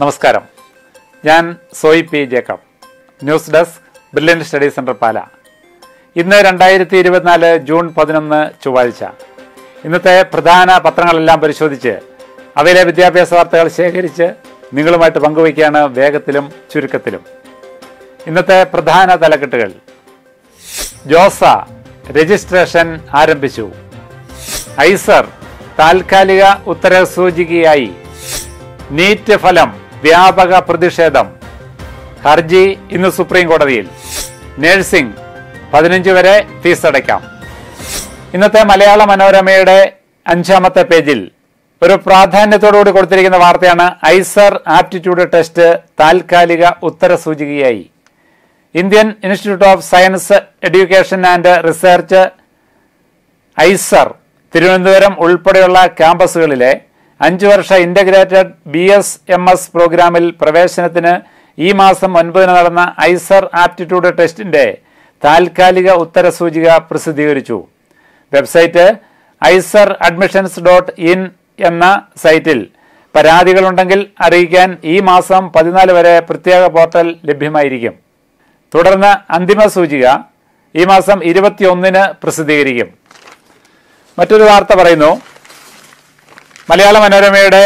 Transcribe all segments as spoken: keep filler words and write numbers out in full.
നമസ്കാരം. ഞാൻ Soyi P Jacob, news desk, brilliant study centre Pala. ഇന്ന് രണ്ടായിരത്തി ഇരുപത്തിനാല് ജൂൺ പതിനൊന്ന് ചൊവ്വാഴ്ച. ഇന്നത്തെ പ്രധാന പത്രങ്ങളെല്ലാം പരിശോധിച്ച് അവയിലെ വിദ്യാഭ്യാസ വാർത്തകൾ ശേഖരിച്ച് നിങ്ങളുമായിട്ട് പങ്കുവയ്ക്കുകയാണ് വേഗത്തിലും ചുരുക്കത്തിലും. ഇന്നത്തെ പ്രധാന തലക്കെട്ടുകൾ: ജോസ രജിസ്ട്രേഷൻ ആരംഭിച്ചു. ഐസർ താൽക്കാലിക ഉത്തരസൂചികയായി. നീറ്റ് ഫലം വ്യാപക പ്രതിഷേധം. ഹർജി ഇന്ന് സുപ്രീം കോടതിയിൽ. നഴ്സിംഗ് പതിനഞ്ച് വരെ ഫീസ് അടയ്ക്കാം. ഇന്നത്തെ മലയാള മനോരമയുടെ അഞ്ചാമത്തെ പേജിൽ ഒരു പ്രാധാന്യത്തോടുകൂടി കൊടുത്തിരിക്കുന്ന വാർത്തയാണ് ഐസർ ആപ്റ്റിറ്റ്യൂഡ് ടെസ്റ്റ് താൽക്കാലിക ഉത്തരസൂചികയായി. Indian institute of science education and research IISER Thiruvananthapuram ഉൾപ്പെടെയുള്ള ക്യാമ്പസുകളിലെ അഞ്ചു വർഷ integrated B S M S പ്രോഗ്രാമിൽ പ്രവേശനത്തിന് ഈ മാസം ഒൻപതിന് നടന്ന ഐസർ ആപ്റ്റിറ്റ്യൂഡ് ടെസ്റ്റിന്റെ താൽക്കാലിക ഉത്തരസൂചിക പ്രസിദ്ധീകരിച്ചു. Website IISER admissions dot in എന്ന സൈറ്റിൽ പരാതികളുണ്ടെങ്കിൽ അറിയിക്കാൻ ഈ മാസം പതിനാല് വരെ പ്രത്യേക പോർട്ടൽ ലഭ്യമായിരിക്കും. തുടർന്ന് അന്തിമ സൂചിക ഈ മാസം ഇരുപത്തിയൊന്നിന് പ്രസിദ്ധീകരിക്കും. മറ്റൊരു വാർത്ത പറയുന്നു, മലയാള മനോരമയുടെ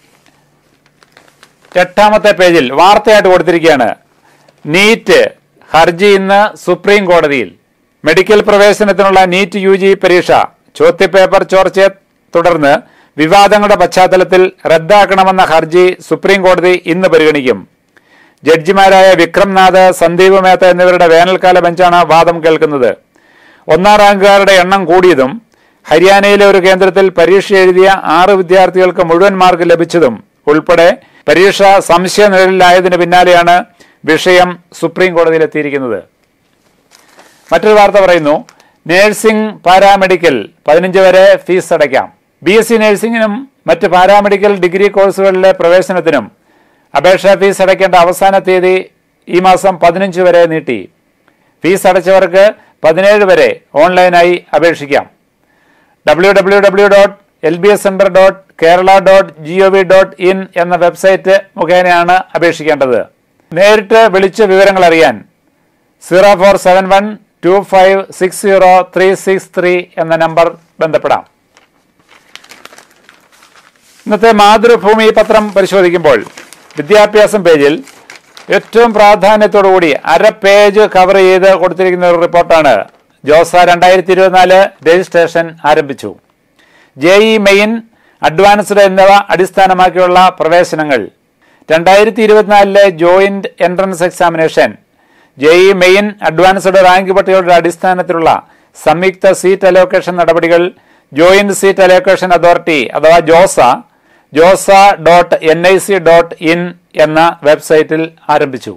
എട്ടാമത്തെ പേജിൽ വാർത്തയായിട്ട് കൊടുത്തിരിക്കുകയാണ്, നീറ്റ് ഹർജി ഇന്ന് സുപ്രീം കോടതിയിൽ. മെഡിക്കൽ പ്രവേശനത്തിനുള്ള നീറ്റ് യു ജി പരീക്ഷ ചോദ്യപേപ്പർ ചോർച്ചയെ തുടർന്ന് വിവാദങ്ങളുടെ പശ്ചാത്തലത്തിൽ റദ്ദാക്കണമെന്ന ഹർജി സുപ്രീം കോടതി ഇന്ന് പരിഗണിക്കും. ജഡ്ജിമാരായ വിക്രംനാഥ്, സന്ദീപ് മേത്ത എന്നിവരുടെ വേനൽക്കാല ബെഞ്ചാണ് വാദം കേൾക്കുന്നത്. ഒന്നാം റാങ്കുകാരുടെ എണ്ണം കൂടിയതും ഹരിയാനയിലെ ഒരു കേന്ദ്രത്തിൽ പരീക്ഷ എഴുതിയ ആറ് വിദ്യാർത്ഥികൾക്ക് മുഴുവൻ മാർക്ക് ലഭിച്ചതും ഉൾപ്പെടെ പരീക്ഷ സംശയ നിഴലിലായതിന് പിന്നാലെയാണ് വിഷയം സുപ്രീം കോടതിയിലെത്തിയിരിക്കുന്നത്. മറ്റൊരു വാർത്ത പറയുന്നു, നഴ്സിംഗ് പാരാമെഡിക്കൽ പതിനഞ്ച് വരെ ഫീസ് അടയ്ക്കാം. ബി എസ് സി നഴ്സിംഗിനും മറ്റ് പാരാമെഡിക്കൽ ഡിഗ്രി കോഴ്സുകളിലെ പ്രവേശനത്തിനും അപേക്ഷാ ഫീസ് അടയ്ക്കേണ്ട അവസാന തീയതി ഈ മാസം പതിനഞ്ച് വരെ നീട്ടി. ഫീസ് അടച്ചവർക്ക് പതിനേഴ് വരെ ഓൺലൈനായി അപേക്ഷിക്കാം. W W W dot L B S centre dot Kerala dot G O V dot in എന്ന വെബ്സൈറ്റ് മുഖേനയാണ് അപേക്ഷിക്കേണ്ടത്. നേരിട്ട് വിളിച്ച് വിവരങ്ങൾ അറിയാൻ zero four seven one two five six zero three six three എന്ന നമ്പർ ബന്ധപ്പെടാം. ഇന്നത്തെ മാതൃഭൂമി പത്രം പരിശോധിക്കുമ്പോൾ വിദ്യാഭ്യാസം പേജിൽ ഏറ്റവും പ്രാധാന്യത്തോടുകൂടി അര പേജ് കവർ ചെയ്ത് കൊടുത്തിരിക്കുന്ന ഒരു റിപ്പോർട്ടാണ്. ജോസ രണ്ടായിരത്തി ഇരുപത്തിനാല് രജിസ്ട്രേഷൻ ആരംഭിച്ചു. ജെ ഇ മെയിൻ, അഡ്വാൻസ്ഡ് എന്നിവ അടിസ്ഥാനമാക്കിയുള്ള പ്രവേശനങ്ങൾ. രണ്ടായിരത്തി ഇരുപത്തിനാലിലെ joint entrance examination, J E main, advanced rank പട്ടികയുടെ അടിസ്ഥാനത്തിലുള്ള സംയുക്ത സീറ്റ് അലോക്കേഷൻ നടപടികൾ ജോയിന്റ് സീറ്റ് അലോക്കേഷൻ അതോറിറ്റി അഥവാ JoSAA JoSAA dot N I C dot in എന്ന വെബ്സൈറ്റിൽ ആരംഭിച്ചു.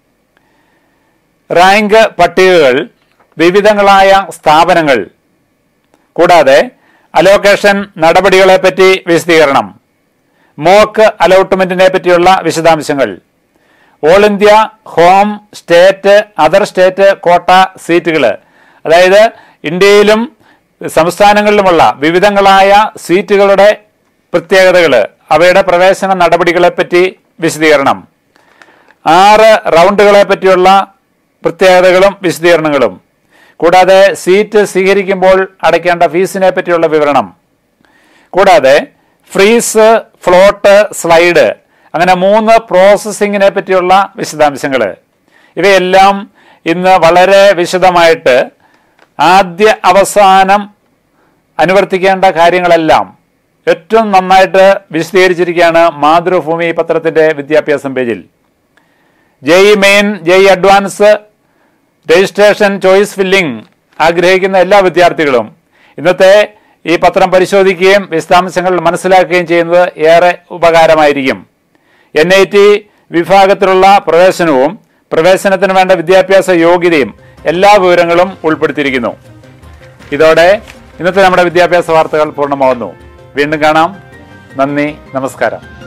റാങ്ക് പട്ടികകൾ, വിവിധങ്ങളായ സ്ഥാപനങ്ങൾ, കൂടാതെ അലോക്കേഷൻ നടപടികളെപ്പറ്റി വിശദീകരണം, മോക്ക് അലോട്ട്മെന്റിനെ പറ്റിയുള്ള വിശദാംശങ്ങൾ, all India, home, state, other state quota സീറ്റുകൾ, അതായത് ഇന്ത്യയിലും സംസ്ഥാനങ്ങളിലുമുള്ള വിവിധങ്ങളായ സീറ്റുകളുടെ പ്രത്യേകതകൾ, അവയുടെ പ്രവേശന നടപടികളെപ്പറ്റി വിശദീകരണം, ആറ് റൗണ്ടുകളെ പറ്റിയുള്ള പ്രത്യേകതകളും വിശദീകരണങ്ങളും, കൂടാതെ സീറ്റ് സ്വീകരിക്കുമ്പോൾ അടയ്ക്കേണ്ട ഫീസിനെ പറ്റിയുള്ള വിവരണം, കൂടാതെ ഫ്രീസ്, ഫ്ലോട്ട്, സ്ലൈഡ്, അങ്ങനെ മൂന്ന് പ്രോസസ്സിങ്ങിനെ പറ്റിയുള്ള വിശദാംശങ്ങൾ. ഇവയെല്ലാം ഇന്ന് വളരെ വിശദമായിട്ട് ആദ്യ അവസാനം അനുവർത്തിക്കേണ്ട കാര്യങ്ങളെല്ലാം ഏറ്റവും നന്നായിട്ട് വിശദീകരിച്ചിരിക്കുകയാണ് മാതൃഭൂമി പത്രത്തിന്റെ വിദ്യാഭ്യാസം പേജിൽ. J E main, J E advance registration choice filling ആഗ്രഹിക്കുന്ന എല്ലാ വിദ്യാർത്ഥികളും ഇന്നത്തെ ഈ പത്രം പരിശോധിക്കുകയും വിശദാംശങ്ങൾ മനസ്സിലാക്കുകയും ചെയ്യുന്നത് ഏറെ ഉപകാരമായിരിക്കും. എൻ ഐ ടി വിഭാഗത്തിലുള്ള പ്രവേശനവും പ്രവേശനത്തിന് വേണ്ട വിദ്യാഭ്യാസ യോഗ്യതയും എല്ലാ വിവരങ്ങളും ഉൾപ്പെടുത്തിയിരിക്കുന്നു. ഇതോടെ ഇന്നത്തെ നമ്മുടെ വിദ്യാഭ്യാസ വാർത്തകൾ പൂർണ്ണമാവുന്നു. വീണ്ടും കാണാം. നന്ദി, നമസ്കാരം.